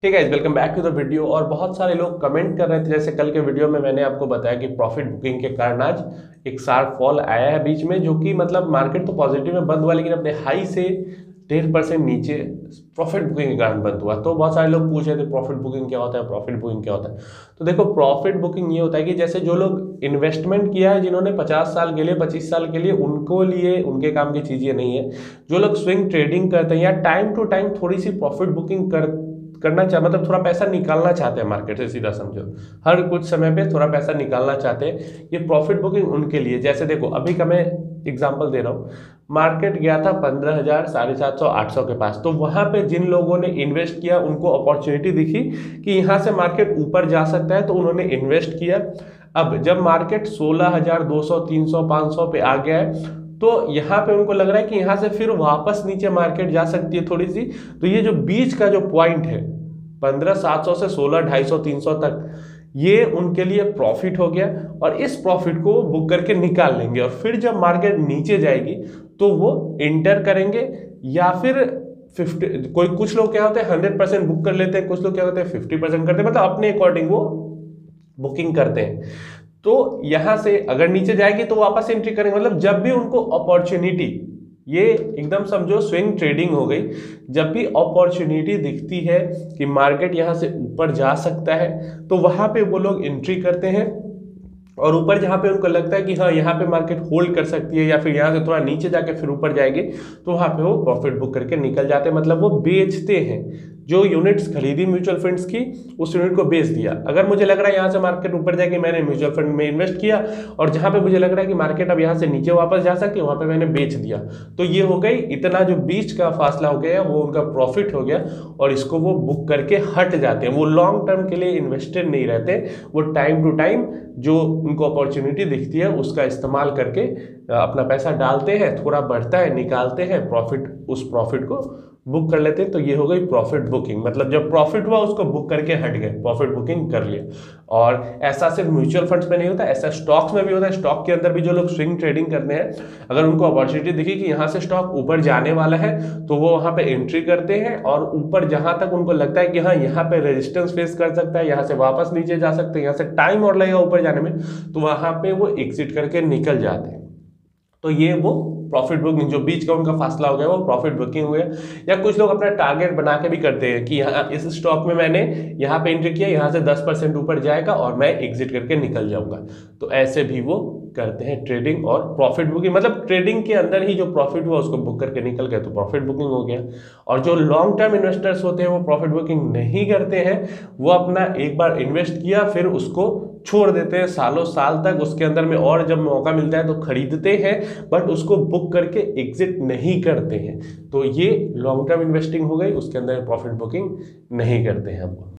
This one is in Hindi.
Hey guys, welcome back to the video. और बहुत सारे लोग कमेंट कर रहे थे, जैसे कल के वीडियो में मैंने आपको बताया कि प्रॉफिट बुकिंग के कारण आज एक शार्प फॉल आया है बीच में, जो कि मतलब मार्केट तो पॉजिटिव में बंद हुआ लेकिन अपने हाई से 1.5% नीचे प्रॉफिट बुकिंग के कारण बंद हुआ। तो बहुत सारे लोग पूछ रहे थे प्रॉफिट बुकिंग क्या होता है, प्रॉफिट बुकिंग क्या होता है। तो देखो, प्रॉफिट बुकिंग ये होता है कि जैसे जो लोग इन्वेस्टमेंट किया है, जिन्होंने 50 साल के लिए 25 साल के लिए, उनको लिए उनके काम की चीज़ ये नहीं है। जो लोग स्विंग ट्रेडिंग करते हैं या टाइम टू टाइम थोड़ी सी प्रॉफिट बुकिंग करना चाह मतलब थोड़ा पैसा निकालना चाहते हैं मार्केट से, सीधा समझो हर कुछ समय पे थोड़ा पैसा निकालना चाहते हैं, ये प्रॉफिट बुकिंग उनके लिए। जैसे देखो, अभी का मैं एग्जांपल दे रहा हूँ, मार्केट गया था 15,000, 750, 800 के पास। तो वहां पे जिन लोगों ने इन्वेस्ट किया उनको अपॉर्चुनिटी दिखी कि यहाँ से मार्केट ऊपर जा सकता है, तो उन्होंने इन्वेस्ट किया। अब जब मार्केट 16,200, 300, 500 पे आ गया है, तो यहाँ पे उनको लग रहा है कि यहाँ से फिर वापस नीचे मार्केट जा सकती है थोड़ी सी। तो ये जो बीच का जो पॉइंट है 15,700 से 16,250, 300 तक, ये उनके लिए प्रॉफिट हो गया और इस प्रॉफिट को बुक करके निकाल लेंगे। और फिर जब मार्केट नीचे जाएगी तो वो इंटर करेंगे, या फिर 50, कुछ लोग क्या होते हैं 100% बुक कर लेते हैं, कुछ लोग क्या होते हैं 50% करते हैं, मतलब अपने अकॉर्डिंग वो बुकिंग करते हैं। तो यहां से अगर नीचे जाएगी तो वापस एंट्री करेंगे, मतलब जब भी उनको अपॉर्चुनिटी, ये एकदम समझो स्विंग ट्रेडिंग हो गई, जब भी अपॉर्चुनिटी दिखती है कि मार्केट यहां से ऊपर जा सकता है तो वहां पे वो लोग एंट्री करते हैं। और ऊपर जहां पे उनको लगता है कि हाँ यहाँ पे मार्केट होल्ड कर सकती है या फिर यहाँ से थोड़ा नीचे जाके फिर ऊपर जाएगी, तो वहां पे वो प्रॉफिट बुक करके निकल जाते हैं। मतलब वो बेचते हैं, जो यूनिट्स खरीदी म्यूचुअल फंड्स की, उस यूनिट को बेच दिया। अगर मुझे लग रहा है यहाँ से मार्केट ऊपर जाएगी, मैंने म्यूचुअल फंड में इन्वेस्ट किया, और जहां पे मुझे लग रहा है कि मार्केट अब यहाँ से नीचे वापस जा सकती है, वहां पे मैंने बेच दिया। तो ये हो गई, इतना जो बीच का फासला हो गया वो उनका प्रॉफिट हो गया, और इसको वो बुक करके हट जाते हैं। वो लॉन्ग टर्म के लिए इन्वेस्टेड नहीं रहते, वो टाइम टू टाइम जो उनको अपॉर्चुनिटी दिखती है उसका इस्तेमाल करके अपना पैसा डालते हैं, थोड़ा बढ़ता है निकालते हैं प्रॉफिट, उस प्रॉफिट को बुक कर लेते हैं। तो ये हो गई प्रॉफिट बुकिंग, मतलब जब प्रॉफिट हुआ उसको बुक करके हट गए, प्रॉफिट बुकिंग कर लिया। और ऐसा सिर्फ म्यूचुअल फंड्स में नहीं होता, ऐसा स्टॉक्स में भी होता है। स्टॉक के अंदर भी जो लोग स्विंग ट्रेडिंग करते हैं, अगर उनको अपॉर्चुनिटी दिखी कि यहाँ से स्टॉक ऊपर जाने वाला है, तो वो वहां पे एंट्री करते हैं, और ऊपर जहां तक उनको लगता है कि हाँ यहाँ पे रेजिस्टेंस फेस कर सकता है, यहाँ से वापस नीचे जा सकते हैं, यहाँ से टाइम और लगेगा ऊपर जाने में, तो वहां पे वो एग्जिट करके निकल जाते हैं। तो ये वो प्रॉफिट बुकिंग, जो बीच का उनका फासला हो गया वो प्रॉफिट बुकिंग हो गया। या कुछ लोग अपना टारगेट बना के भी करते हैं कि यहाँ इस स्टॉक में मैंने यहाँ पे एंट्री किया, यहाँ से 10% ऊपर जाएगा और मैं एग्जिट करके निकल जाऊंगा। तो ऐसे भी वो करते हैं ट्रेडिंग और प्रॉफिट बुकिंग, मतलब ट्रेडिंग के अंदर ही जो प्रॉफिट हुआ उसको बुक करके निकल गए, तो प्रॉफिट बुकिंग हो गया। और जो लॉन्ग टर्म इन्वेस्टर्स होते हैं वो प्रॉफिट बुकिंग नहीं करते हैं, वो अपना एक बार इन्वेस्ट किया फिर उसको छोड़ देते हैं सालों साल तक, उसके अंदर में और जब मौका मिलता है तो खरीदते हैं, बट उसको बुक करके एग्जिट नहीं करते हैं। तो ये लॉन्ग टर्म इन्वेस्टिंग हो गई, उसके अंदर प्रॉफिट बुकिंग नहीं करते हैं हम।